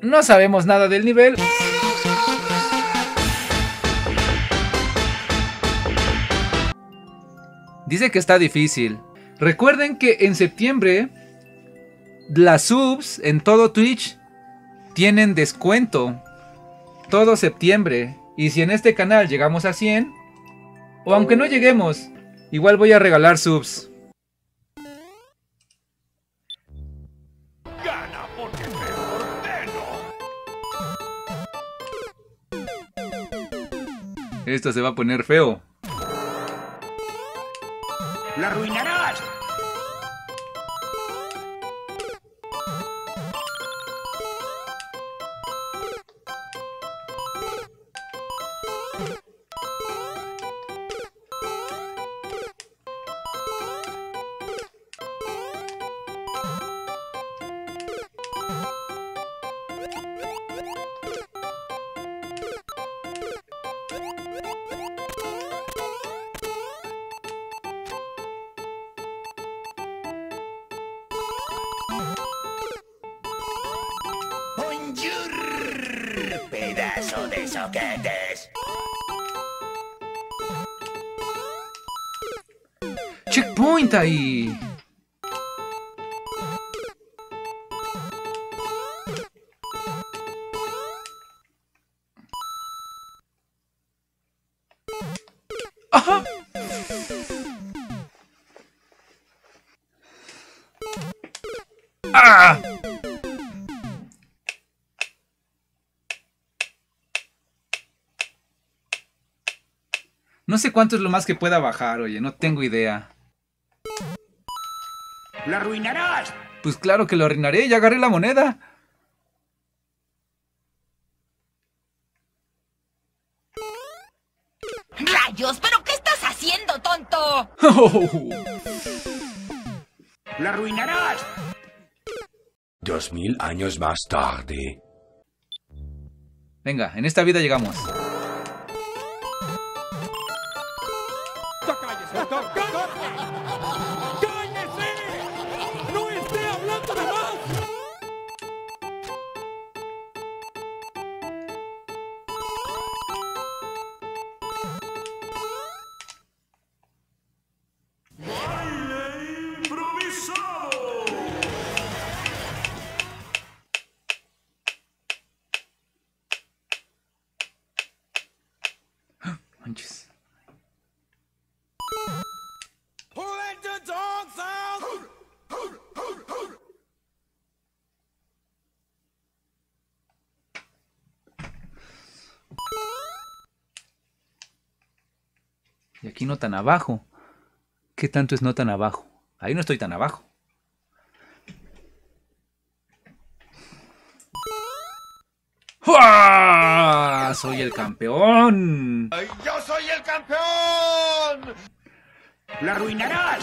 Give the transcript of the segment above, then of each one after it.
No sabemos nada del nivel. Dice que está difícil. Recuerden que en septiembre las subs en todo Twitch tienen descuento. Todo septiembre. Y si en este canal llegamos a 100, o aunque no lleguemos, igual voy a regalar subs. Gana porque te ordeno. Esto se va a poner feo. ¡La arruinarás! ¡Bonjour! ¡Pedazo de soquetes! Checkpoint ahí. Ajá. ¡Ah! No sé cuánto es lo más que pueda bajar, oye, no tengo idea. ¡La arruinarás! Pues claro que lo arruinaré, ya agarré la moneda. ¡Rayos! ¿Pero qué estás haciendo, tonto? ¡La arruinarás! 2000 años más tarde. Venga, en esta vida llegamos. ¡Cállese! ¡No esté hablando de más! ¡Baile improvisado! Manches. Who let the dogs out? Y aquí no tan abajo. ¿Qué tanto es no tan abajo? Ahí no estoy tan abajo. ¡Uah! ¡Soy el campeón! ¡Yo soy el campeón! ¡La arruinarás!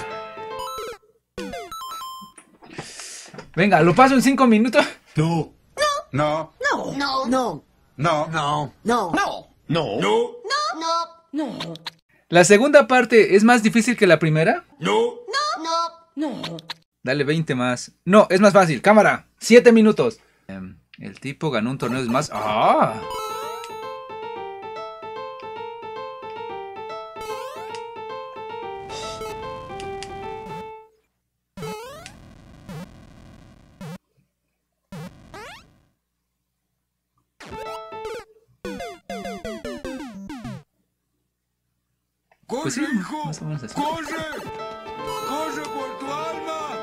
Venga, lo paso en 5 minutos. No. No. No, no, no, No. no, no, No. no, La segunda parte es más difícil que la primera. ¡No! no. Dale 20 más. No, es más fácil. Cámara, 7 minutos. El tipo ganó un torneo de más. ¡Ah! Pues sí, ¡Corre, hijo! más o menos así. ¡Corre! ¡Corre por tu alma!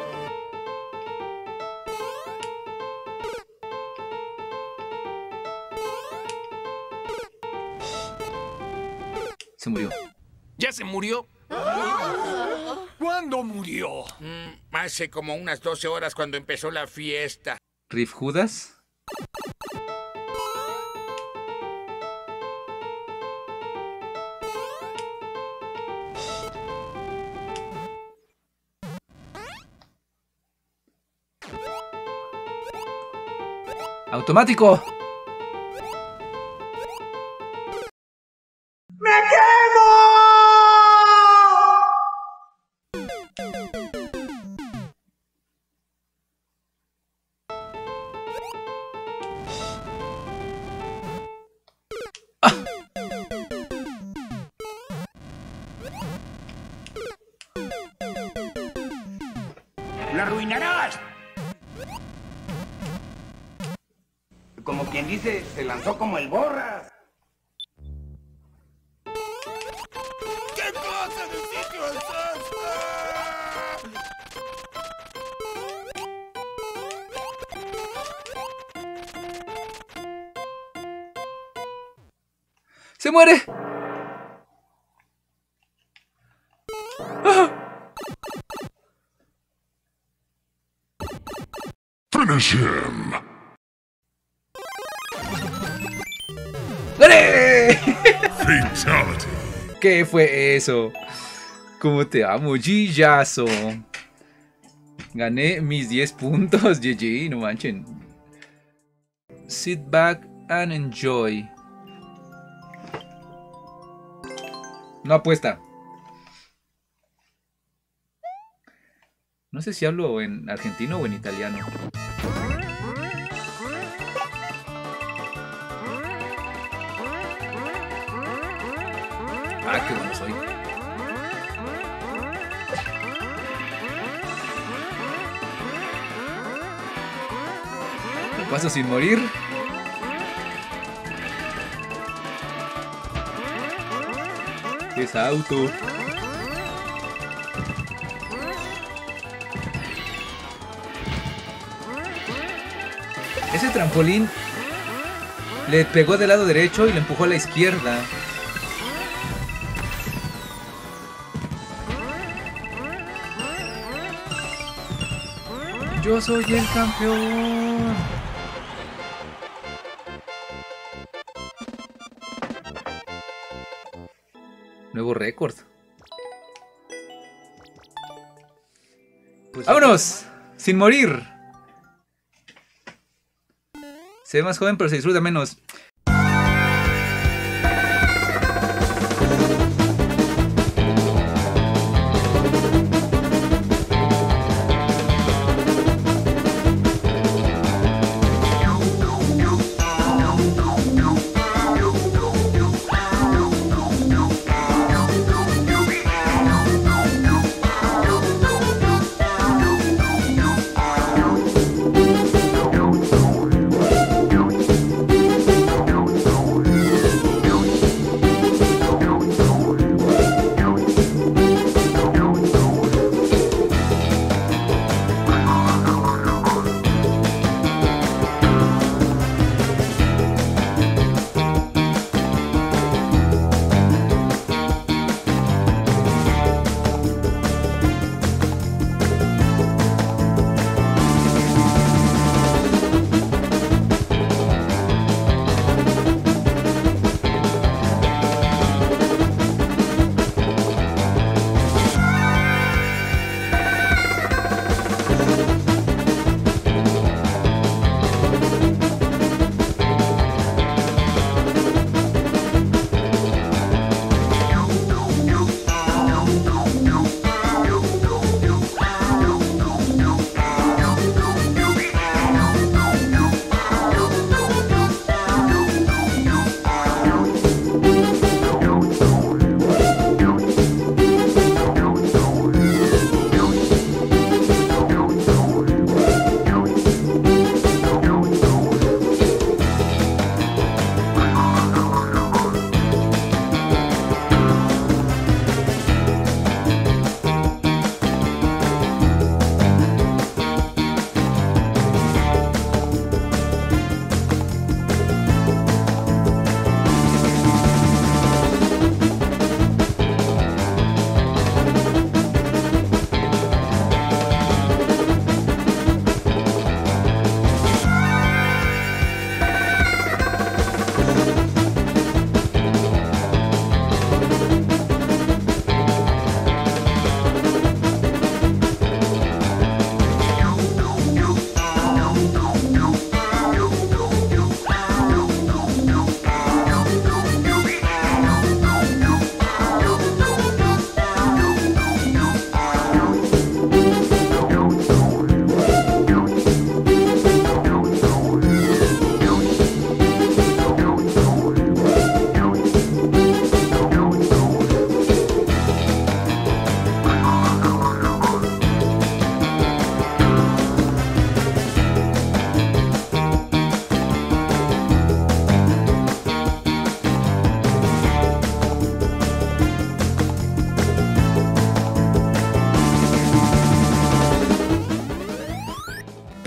Se murió. ¿Ya se murió? ¿Cuándo murió? Hace como unas 12 horas cuando empezó la fiesta. Riff Judas. ¡Automático! ¡La arruinarás! Como quien dice, se lanzó como el Borras. ¿Qué clase de sitio es este? ¡Se muere! ¡Ah! Finish him. ¡Gané! Fatality. ¿Qué fue eso? ¿Cómo te amo, Gillazo? Gané mis 10 puntos, GG, no manchen. Sit back and enjoy. No apuesta. No sé si hablo en argentino o en italiano. Ah, qué bueno soy. Lo paso sin morir. Es auto. Ese trampolín le pegó del lado derecho y le empujó a la izquierda. Yo soy el campeón. Nuevo récord. Pues ¡vámonos! Sin morir. Se ve más joven pero se disfruta menos.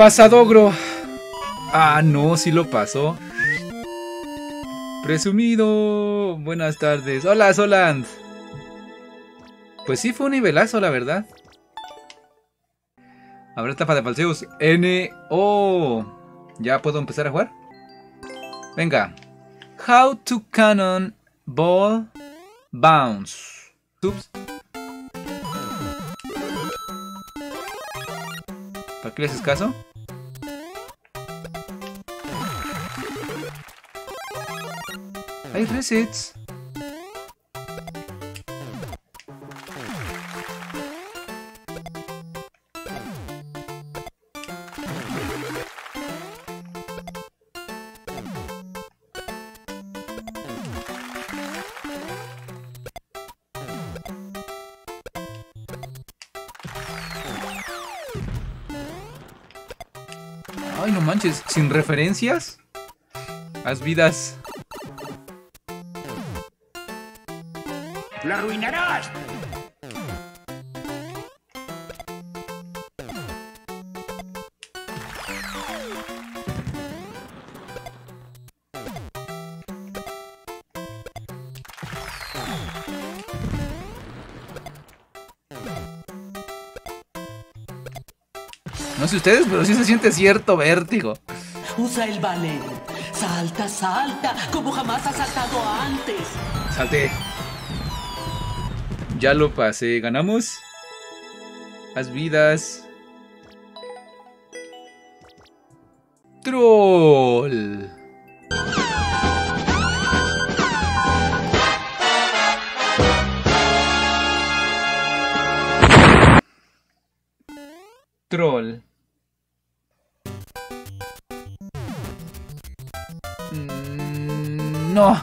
Pasadogro. Ah, no, sí lo pasó. Presumido. Buenas tardes. Hola, Soland. Pues sí, fue un nivelazo, la verdad. Habrá etapa de falseos. N-O. ¿Ya puedo empezar a jugar? Venga. How to cannon ball bounce. Ups. ¿Para qué le haces caso? Hay resets. Ay, no manches, sin referencias. Haz vidas. ¡La arruinarás! No sé ustedes, pero sí se siente cierto vértigo. Usa el ballet. Salta, salta, como jamás has saltado antes. Salté. Ya lo pasé. ¿Ganamos? Haz vidas. Troll. Troll. No.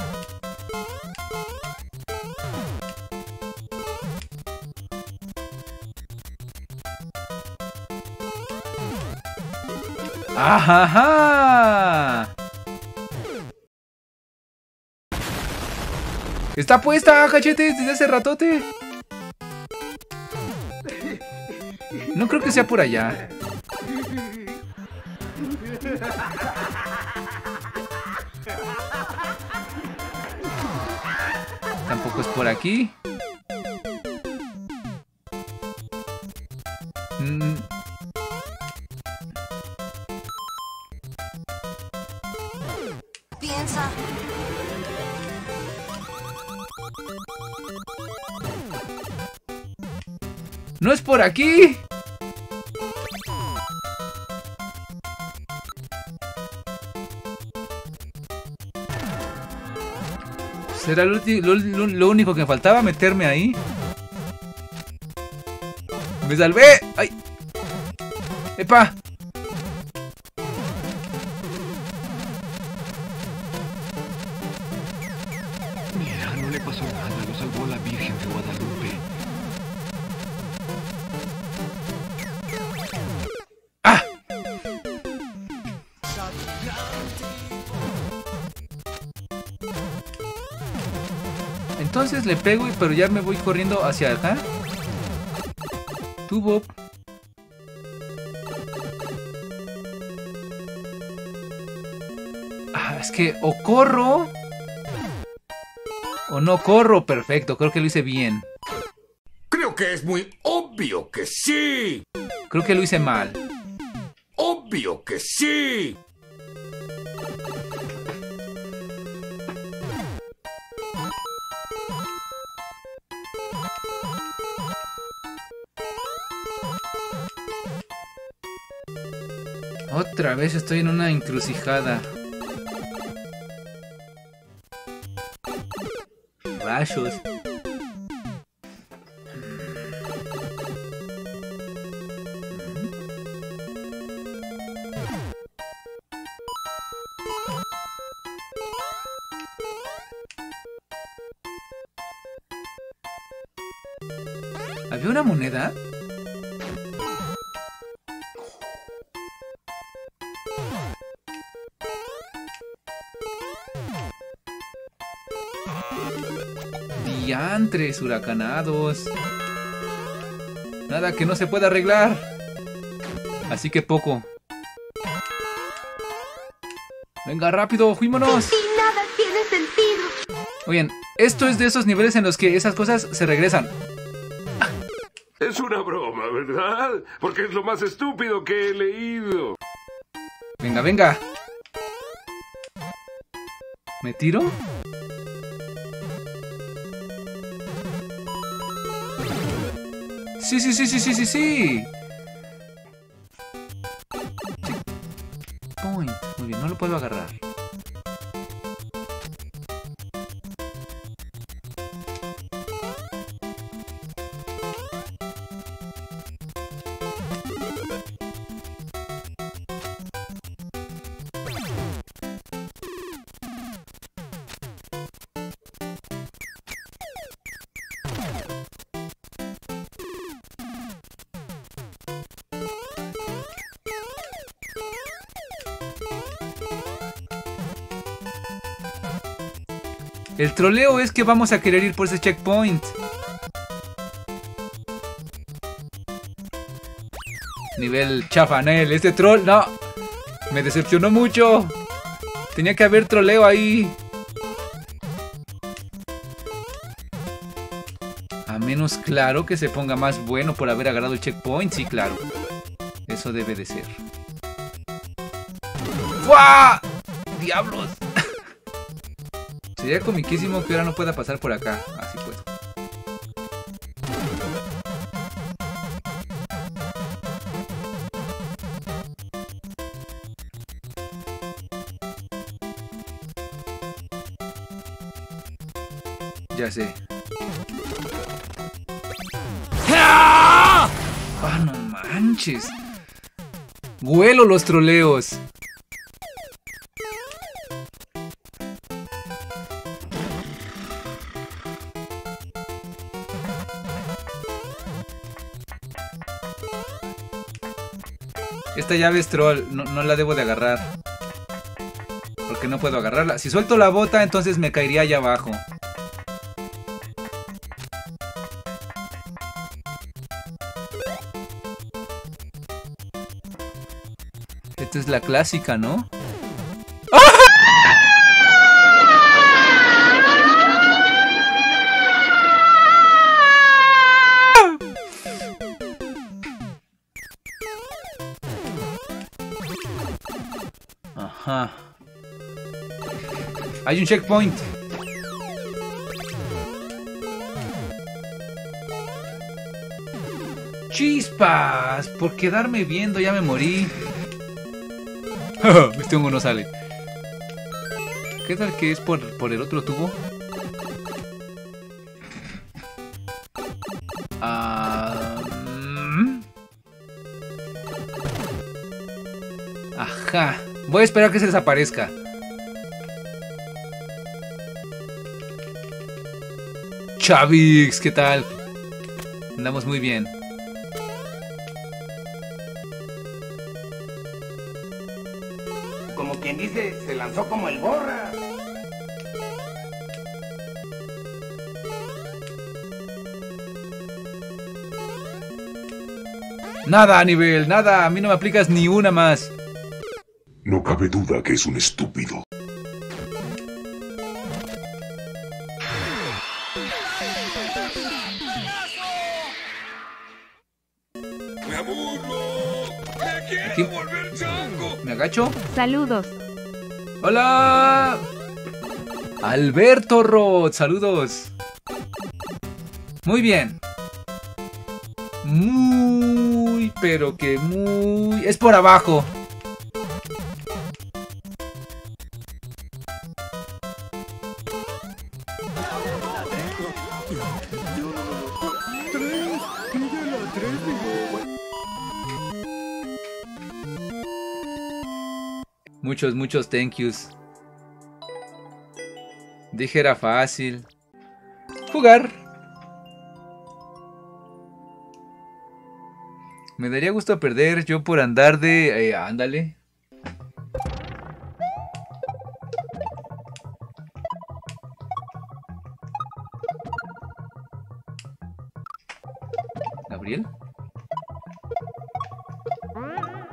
¡Ajaja! Está puesta, cachetes, desde hace ratote. No creo que sea por allá. Tampoco es por aquí. Piensa. ¡No es por aquí! Será lo único que me faltaba, meterme ahí. ¡Me salvé! ¡Ay! ¡Epa! Mira, no le pasó nada, lo salvó la Virgen de Guadalupe. ¡Ah! Entonces le pego, pero ya me voy corriendo hacia acá. Tú, Bob. Ah, es que o corro o no corro. Perfecto, creo que lo hice bien. Creo que es muy obvio que sí. Creo que lo hice mal. Obvio que sí. Otra vez estoy en una encrucijada. Rayos. ¿Había una moneda? Diantres, huracanados. Nada que no se pueda arreglar. Así que poco. Venga, rápido, fuímonos. Y nada tiene sentido. Oigan, esto es de esos niveles en los que esas cosas se regresan. Es una broma, ¿verdad? Porque es lo más estúpido que he leído. Venga, venga. ¿Me tiro? Sí, sí, sí, sí, sí, sí, sí. Checkpoint. Muy bien, no lo puedo agarrar. El troleo es que vamos a querer ir por ese checkpoint. Nivel chafanel. Este troll, no. Me decepcionó mucho. Tenía que haber troleo ahí. A menos claro que se ponga más bueno por haber agarrado el checkpoint. Sí, claro. Eso debe de ser. ¡Fua! ¡Diablos! Sería comiquísimo que ahora no pueda pasar por acá. Así puedo. Ya sé. ¡Ah! ¡Ah, no manches! Huelo los troleos. Esta llave es troll, no la debo de agarrar. Porque no puedo agarrarla. Si suelto la bota, entonces me caería allá abajo. Esta es la clásica, ¿no? Ajá. Hay un checkpoint. ¡Chispas! Por quedarme viendo ya me morí. Este hongo no sale. ¿Qué tal que es por el otro tubo? Ajá. Voy a esperar que se desaparezca. Chavix, ¿qué tal? Andamos muy bien. Como quien dice, se lanzó como el borra. Nada, Aníbal, nada. A mí no me aplicas ni una más. No cabe duda que es un estúpido. ¡Me aburro! ¡Me quiero volver chango! ¿Me agacho? Saludos. ¡Hola! Alberto Roth, saludos. Muy bien. Muy, pero que muy... Es por abajo. Muchos thank yous. Dije era fácil. Jugar. Me daría gusto perder yo por andar de... ándale. ¿Gabriel?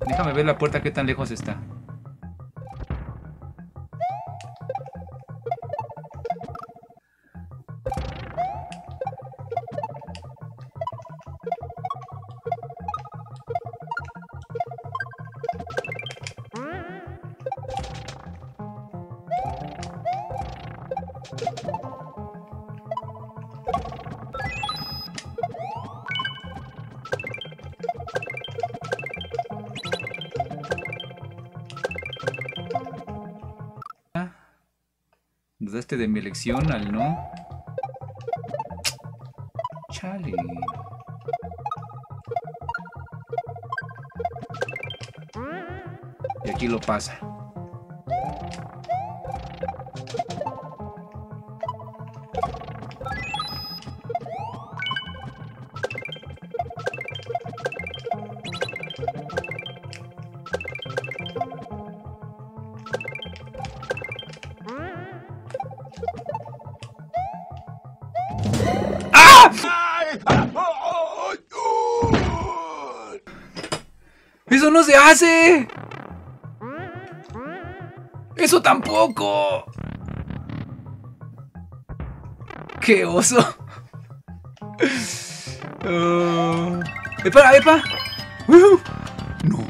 Déjame ver la puerta qué tan lejos está. ¿Dudaste de mi elección al no? Chale. Y aquí lo pasa. ¡Eso no se hace! ¡Eso tampoco! ¡Qué oso! ¡Epa, epa! ¡No!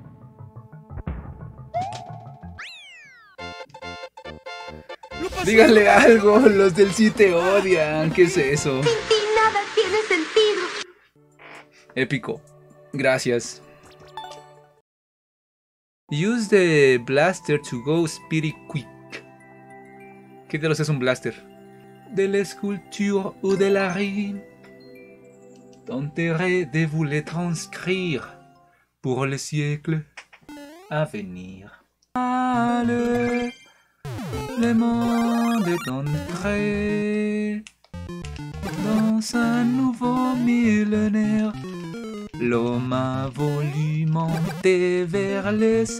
Díganle algo, los del sí te odian. ¿Qué es eso? Sin ti nada tiene sentido. Épico. Gracias. Use the blaster to go speedy quick. ¿Qué de los es un blaster? De la sculpture ou de la rime. Tenterai de vous les transcrire pour les siècles à venir. Allez, le monde est entré dans un nouveau millénaire. L'homme a voulu monter vers les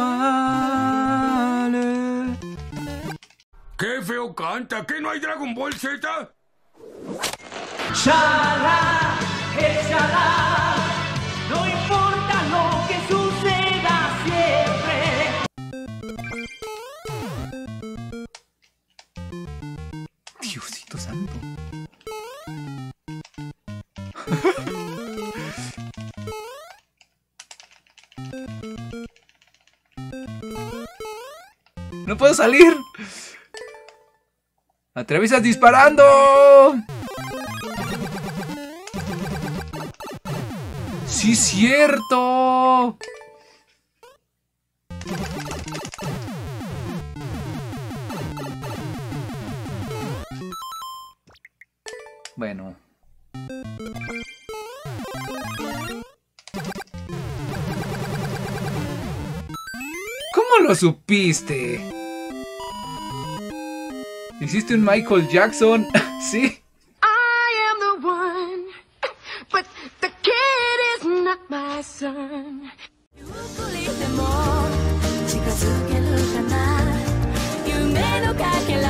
étoiles. ¡Qué feo canta! ¿Qué no hay Dragon Ball Z? Shala, échala, no importa lo que suceda siempre. Diosito santo. ¡No puedo salir! ¡Atraviesas disparando! ¡Sí, cierto! Bueno. ¿Cómo lo supiste? ¿Hiciste un Michael Jackson? Sí. I am the one, but the kid is not my son. 近づけるかな夢のかけら